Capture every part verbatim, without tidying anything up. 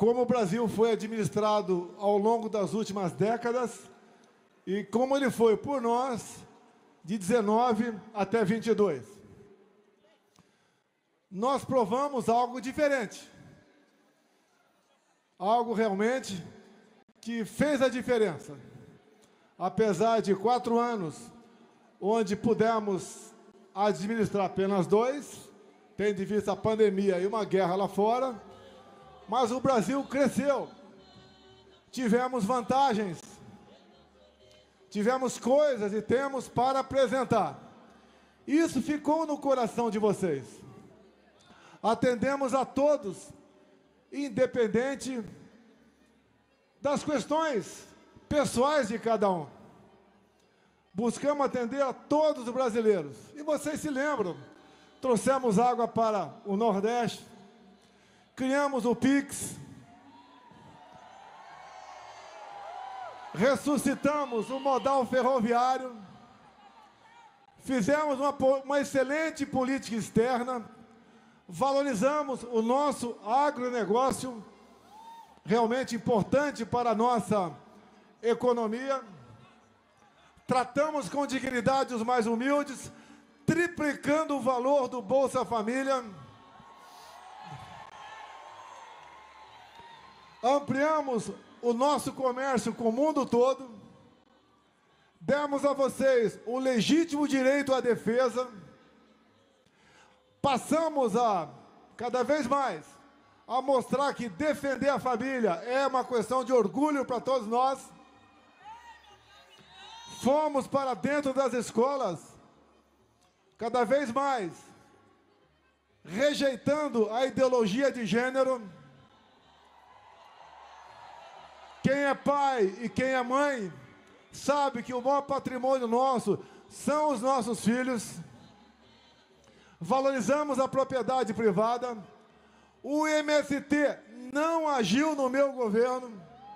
como o Brasil foi administrado ao longo das últimas décadas e como ele foi por nós de dezenove até vinte e dois. Nós provamos algo diferente, algo realmente que fez a diferença. Apesar de quatro anos, onde pudemos administrar apenas dois, tendo em vista a pandemia e uma guerra lá fora, mas o Brasil cresceu. Tivemos vantagens, tivemos coisas e temos para apresentar. Isso ficou no coração de vocês. Atendemos a todos, independente das questões pessoais de cada um. Buscamos atender a todos os brasileiros. E vocês se lembram, trouxemos água para o Nordeste, criamos o Pix, ressuscitamos o modal ferroviário, fizemos uma, uma excelente política externa, valorizamos o nosso agronegócio, realmente importante para a nossa economia, tratamos com dignidade os mais humildes, triplicando o valor do Bolsa Família, ampliamos o nosso comércio com o mundo todo, demos a vocês o legítimo direito à defesa, passamos a, cada vez mais, a mostrar que defender a família é uma questão de orgulho para todos nós. Fomos para dentro das escolas, cada vez mais, rejeitando a ideologia de gênero. Quem é pai e quem é mãe sabe que o maior patrimônio nosso são os nossos filhos. Valorizamos a propriedade privada. O M S T não agiu no meu governo.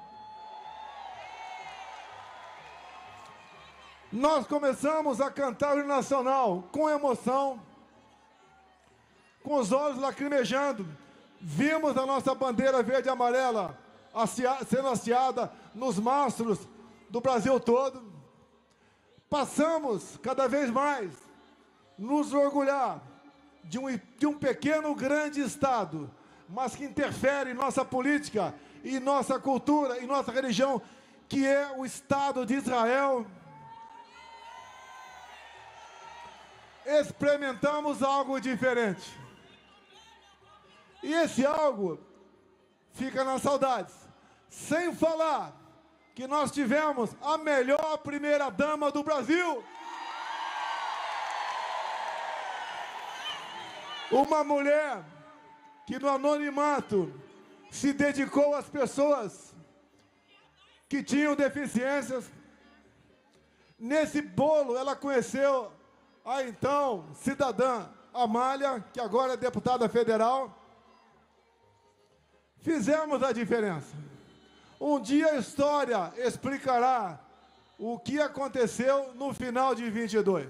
Nós começamos a cantar o hino nacional com emoção, com os olhos lacrimejando. Vimos a nossa bandeira verde e amarela sendo hasteada nos mastros do Brasil todo. Passamos cada vez mais nos orgulhar de um, de um pequeno grande Estado, mas que interfere em nossa política, em nossa cultura, em nossa religião, que é o Estado de Israel. Experimentamos algo diferente. E esse algo fica nas saudades. Sem falar que nós tivemos a melhor primeira-dama do Brasil. Uma mulher que no anonimato se dedicou às pessoas que tinham deficiências. Nesse bolo ela conheceu a então cidadã Amália, que agora é deputada federal. Fizemos a diferença. Um dia a história explicará o que aconteceu no final de vinte e dois.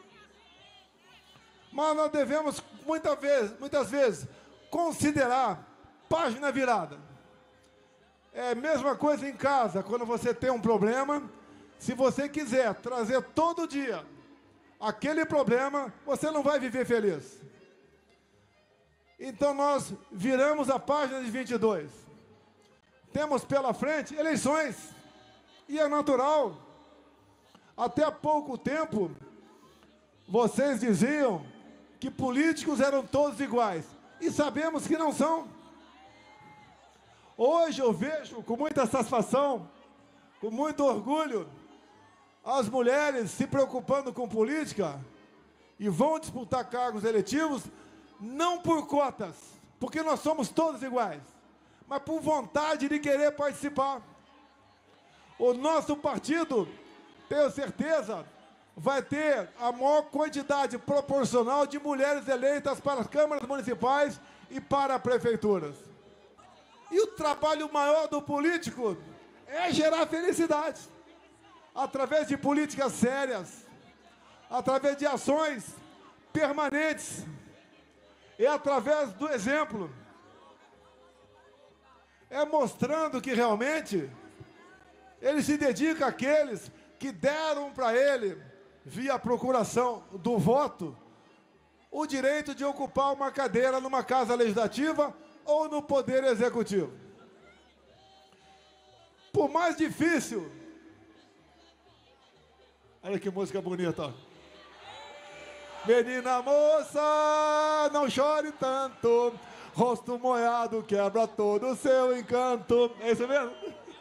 Mas nós devemos, muitas vezes, muitas vezes, considerar página virada. É a mesma coisa em casa, quando você tem um problema, se você quiser trazer todo dia aquele problema, você não vai viver feliz. Então nós viramos a página de vinte e dois. Temos pela frente eleições, e é natural. Até há pouco tempo, vocês diziam que políticos eram todos iguais, e sabemos que não são. Hoje eu vejo com muita satisfação, com muito orgulho, as mulheres se preocupando com política e vão disputar cargos eletivos, não por cotas, porque nós somos todos iguais, mas por vontade de querer participar. O nosso partido, tenho certeza, vai ter a maior quantidade proporcional de mulheres eleitas para as câmaras municipais e para prefeituras. E o trabalho maior do político é gerar felicidade, através de políticas sérias, através de ações permanentes, e através do exemplo. é mostrando que realmente ele se dedica àqueles que deram para ele, via procuração do voto, o direito de ocupar uma cadeira numa casa legislativa ou no poder executivo. Por mais difícil... Olha que música bonita, ó. Menina moça, não chore tanto, rosto molhado quebra todo o seu encanto. É isso mesmo?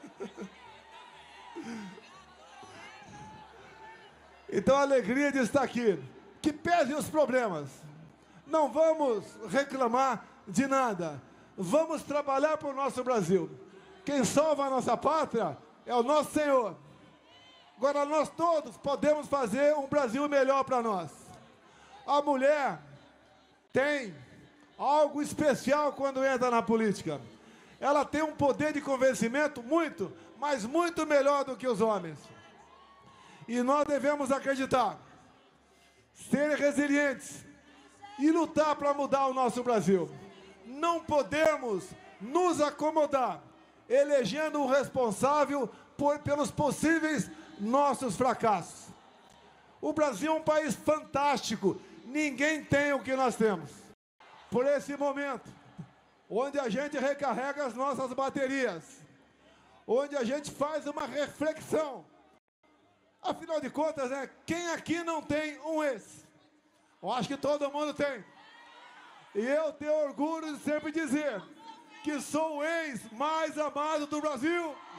Então a alegria de estar aqui, que pese os problemas, não vamos reclamar de nada, vamos trabalhar para o nosso Brasil. Quem salva a nossa pátria é o nosso Senhor. Agora nós todos podemos fazer um Brasil melhor para nós. A mulher tem algo especial quando entra na política. Ela tem um poder de convencimento muito, mas muito melhor do que os homens. E nós devemos acreditar, ser resilientes e lutar para mudar o nosso Brasil. Não podemos nos acomodar, elegendo um responsável por, pelos possíveis nossos fracassos. O Brasil é um país fantástico. Ninguém tem o que nós temos. Por esse momento, onde a gente recarrega as nossas baterias, onde a gente faz uma reflexão. Afinal de contas, né, quem aqui não tem um ex? Eu acho que todo mundo tem. E eu tenho orgulho de sempre dizer que sou o ex mais amado do Brasil.